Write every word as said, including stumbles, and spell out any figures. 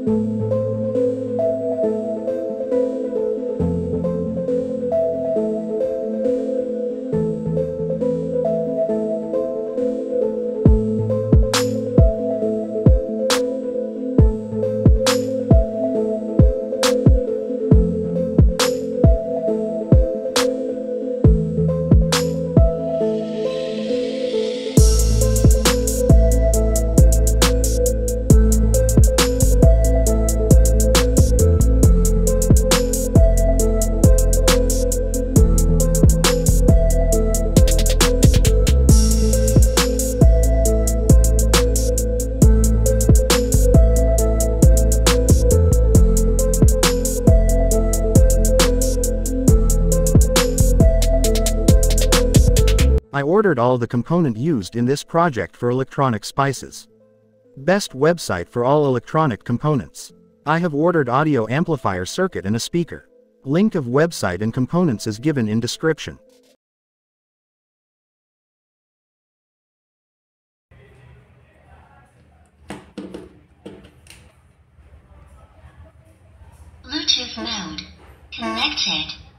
I ordered all the component used in this project for electronic spices. Best website for all electronic components. I have ordered audio amplifier circuit and a speaker. Link of website and components is given in description. Bluetooth mode connected.